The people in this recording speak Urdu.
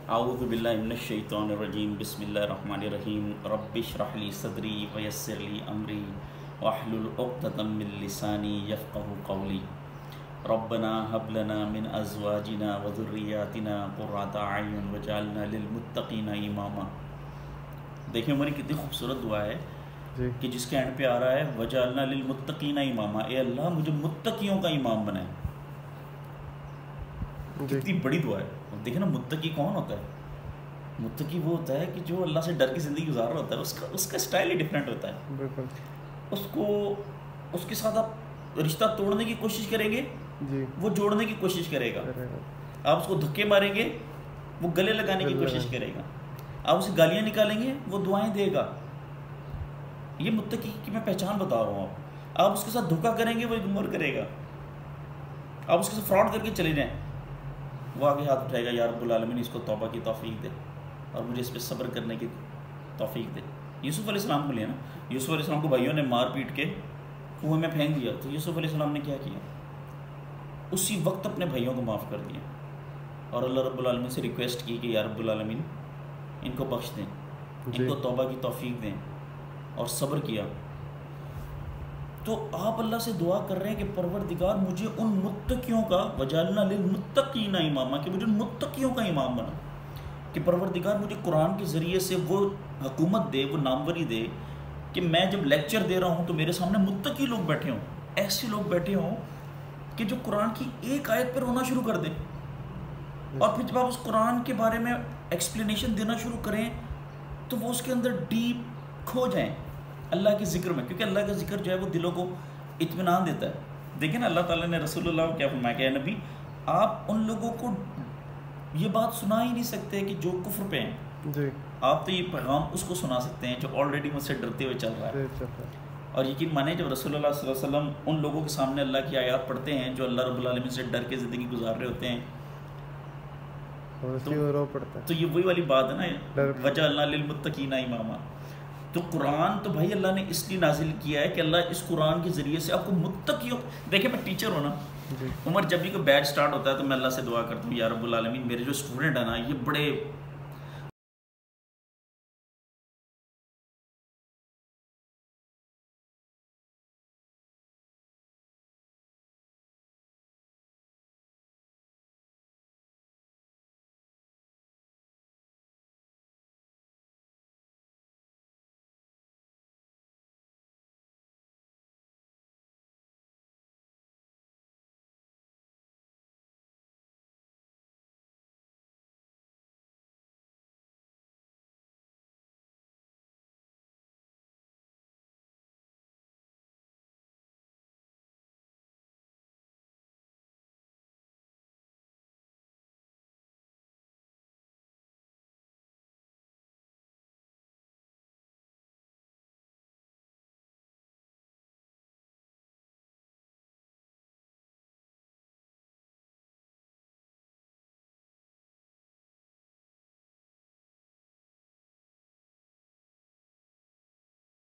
اعوذ باللہ من الشیطان الرجیم بسم اللہ الرحمن الرحیم رب اشرح لی صدری ویسر لی امری واحلل عقدۃ من لسانی یفقهوا قولی ربنا هب لنا من ازواجنا وذریاتنا قرۃ اعین واجعلنا للمتقین اماما۔ دیکھیں ہماری کتنی خوبصورت دعا ہے کہ جس کے اینڈ پہ آ رہا ہے وجعلنا للمتقین اماما، اے اللہ مجھے متقیوں کا امام بنائے۔ کتنی بڑی دعا ہے۔ دیکھیں نا، متقی کون ہوتا ہے؟ متقی وہ ہوتا ہے کہ جو اللہ سے ڈر کی زندگی گزار رہا ہوتا ہے، اس کا اسٹائل ہی ڈفرینٹ ہوتا ہے۔ اس کے ساتھ آپ رشتہ توڑنے کی کوشش کریں گے، وہ جوڑنے کی کوشش کرے گا۔ آپ اس کو دھکے ماریں گے، وہ گلے لگانے کی کوشش کرے گا۔ آپ اسے گالیاں نکالیں گے، وہ دعائیں دے گا۔ یہ متقی کی میں پہچان بتا رہا ہوں۔ آپ اس کے ساتھ دھوکہ کریں گے، وہ اگنور کرے گا۔ آپ اس کے ساتھ فراڈ کر کے چلے جائیں، وہ آگے ہاتھ اٹھائے گا، یا رب العالمین اس کو توبہ کی توفیق دے اور مجھے اس پہ صبر کرنے کی توفیق دے۔ یوسف علیہ السلام کو لیا نا، یوسف علیہ السلام کو بھائیوں نے مار پیٹ کے کنویں میں پھینک دیا، تو یوسف علیہ السلام نے کیا کیا؟ اسی وقت اپنے بھائیوں کو معاف کر دیا اور اللہ رب العالمین سے ریکویسٹ کی کہ یا رب العالمین ان کو بخش دیں، ان کو توبہ کی توفیق دیں، اور صبر کیا۔ تو آپ اللہ سے دعا کر رہے ہیں کہ پروردگار مجھے ان متقیوں کا وجعلنا للمتقین اماما، کہ مجھے ان متقیوں کا امام بنا، کہ پروردگار مجھے قرآن کے ذریعے سے وہ حکومت دے، وہ ناموری دے کہ میں جب لیکچر دے رہا ہوں تو میرے سامنے متقی لوگ بیٹھے ہوں، ایسے لوگ بیٹھے ہوں کہ جو قرآن کی ایک آیت پر رونا شروع کر دیں، اور پھر جب آپ اس قرآن کے بارے میں ایکسپلینیشن دینا شروع کریں تو وہ اس کے اندر ڈیپ کھو جائیں اللہ کے ذکر میں، کیونکہ اللہ کا ذکر جو ہے وہ دلوں کو اطمینان دیتا ہے۔ دیکھیں نا، اللہ تعالیٰ نے رسول اللہ کو کیا فرمایا کہ اے نبی، آپ ان لوگوں کو یہ بات سنا ہی نہیں سکتے کہ جو کفر پہ ہیں، آپ تو یہ پیغام اس کو سنا سکتے ہیں جو آلریڈی مجھ سے ڈرتے ہوئے چل رہا ہے۔ اور یقین مانیں، جب رسول اللہ صلی اللہ علیہ وسلم ان لوگوں کے سامنے اللہ کی آیات پڑھتے ہیں جو اللہ رب العالمین سے ڈر کے زندگی گزار رہے ہوتے ہیں، تو یہ وہی والی بات ہے نا، وجعلنا للمتقین اماما۔ تو قرآن تو بھائی اللہ نے اس لیے نازل کیا ہے کہ اللہ اس قرآن کے ذریعے سے آپ کو متقی ہو۔ دیکھیں میں ٹیچر ہوں نا، عمر جب بھی کوئی بیچ سٹارٹ ہوتا ہے تو میں اللہ سے دعا کرتا ہوں یا رب العالمین میرے جو اسٹوڈنٹ ہیں نا، یہ بڑے